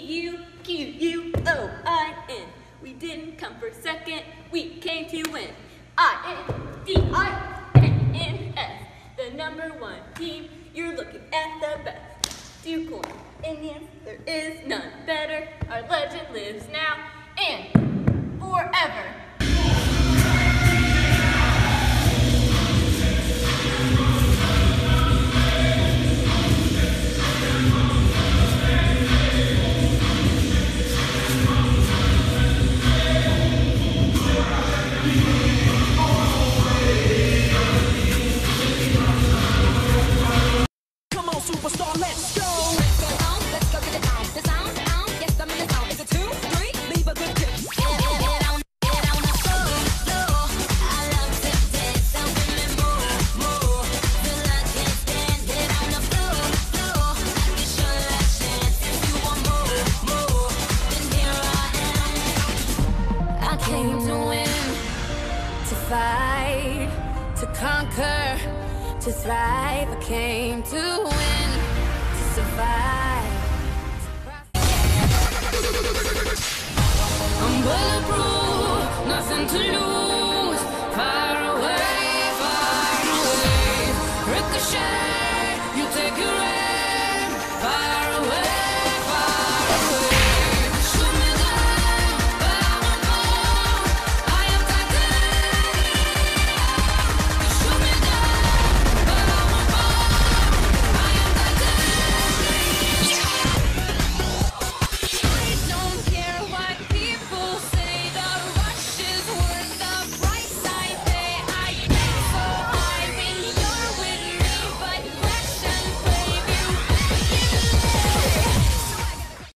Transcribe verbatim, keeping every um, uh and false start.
U Q U O I N. We didn't come for second, we came to win. I N D I N N S, the number one team, you're looking at the best. To Quoin Indians, there is none better. Our legend lives now and forever. Superstar, let's go. Let's go on, let's go get it on. The sound, sound, yes, I'm in the zone. Is it two, three? Leave a good tip. Get, get, get on, get on the floor, floor. I love to dance, so when we move, move. Till I can't stand, get on the floor, floor. I can show you a chance. If you want move, move, then here I am. I came to win, to fight, to conquer, to thrive. I came to win, to survive.